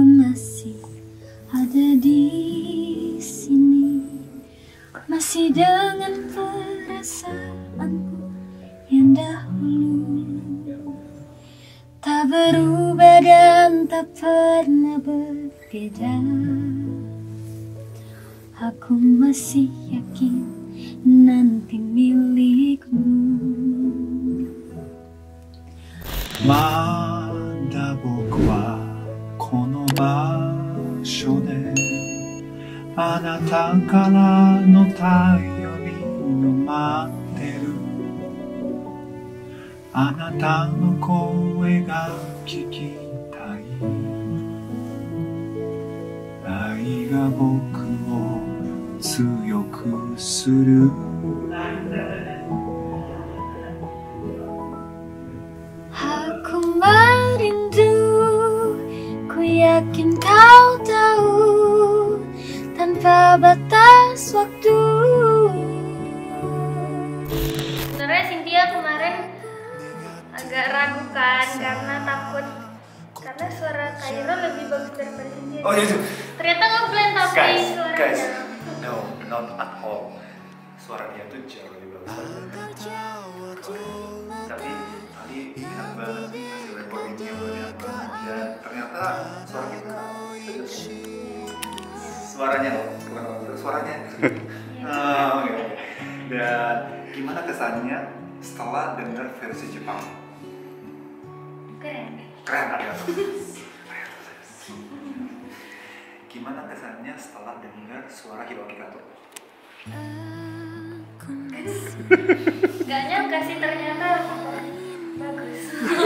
masih ada di sini, masih dengan perasaanku yang dahulu, tak berubah dan tak pernah berbeda. Aku masih yakin nanti milikmu. まだ僕はこの場所であなたからの便りを待ってる。あなたの声が聞きたい。愛が僕を強くする。 Aku merindu, ku yakin kau tahu, tanpa batas waktu. Sebenarnya Cynthia kemarin agak ragu kan, karena takut, karena suara Cairo lebih bagus daripada Cynthia. Oh iya. Ternyata ngeblend tapi suaranya. Guys, no, not at all. Suara dia tuh jauh lebih bagus. Tapi tadi enak banget hasil recordingnya banyak banget dan ternyata suara kita suaranya loh, bukan suaranya. Oke. Dan gimana kesannya setelah dengar versi Jepang? Keren. Keren, ada. Gimana kesannya setelah dengar suara Hiroki Kato? Gak nyangka sih ternyata bagus.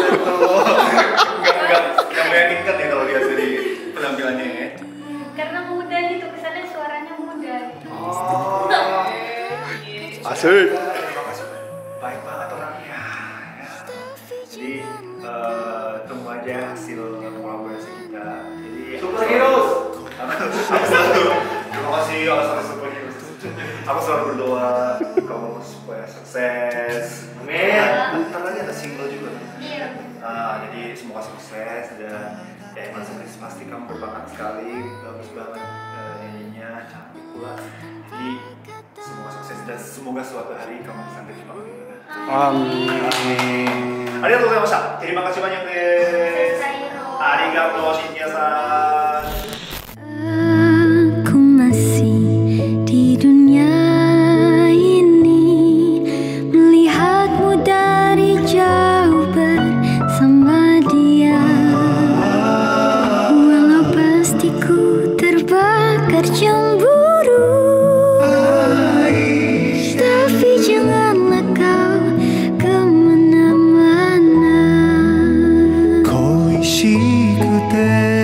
Gak meyakinkan ya kalau lihat dari penampilannya ya. Karena muda gitu, kesannya suaranya muda. Oh, asik. Terima kasih. Baik banget orangnya. Ya. Jadi tunggu aja hasil kolaborasi kita. Jadi Super Heroes. Terima kasih atas Super Heroes. Aku selalu berdoa kamu supaya sukses. Amin. Bentar lagi ada single juga. Iya. Jadi semoga sukses dan ya emang pasti kamu berbakat sekali, bagus banget nyanyinya, cantik pula. Jadi semoga sukses dan semoga suatu hari kamu bisa ke Jepang juga. Amin. Arigatou gozaimashita. Terima kasih banyak guys. Arigatou Cynthia-san. Aku masih di dunia ini, melihatmu dari jauh bersama dia. Walau pasti ku terbakar cemburu, tapi janganlah kau kemana-mana. 恋しくて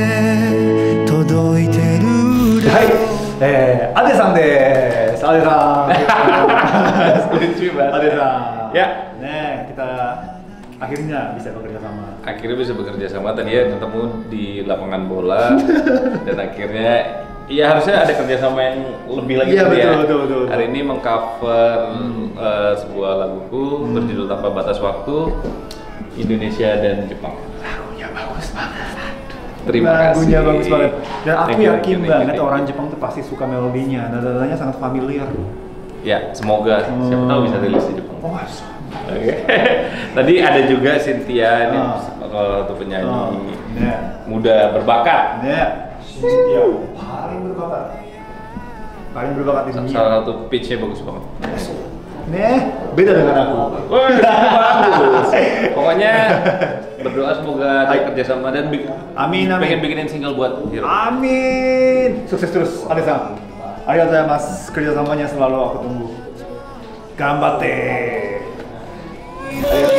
届いてる。 はい、Adeさんです。Adeさん。Lucu banget. Adeさん. Ya. Nah, kita akhirnya bisa bekerja sama. Akhirnya bisa bekerja sama, tadi ya ketemu di lapangan bola dan akhirnya ya harusnya ada kerjasama yang lebih lagi. Iya, ya. betul. Hari ini mengcover sebuah laguku berjudul Tanpa Batas Waktu, Indonesia dan Jepang. Lagunya bagus banget. Terima kasih. Lagunya bagus banget. Dan aku Thank you, yakin thank you, banget thank you. orang Jepang tuh pasti suka melodinya. Nada-nadanya sangat familiar. Ya, semoga siapa tahu bisa rilis di Jepang. Oh, Oke. Tadi ada juga Cynthia nih, salah satu penyanyi muda berbakat. Ya, paling berbakat di dunia. Salah satu pitch-nya bagus banget. Beda dengan aku. Woi, bagus. Pokoknya berdoa semoga ada kerjasama dan Amin. pengen bikinin single buat Hiro. Amin. Sukses terus, Ade-san. Arigatou gozaimasu. Kerjasamanya selalu aku tunggu. Ganbatte.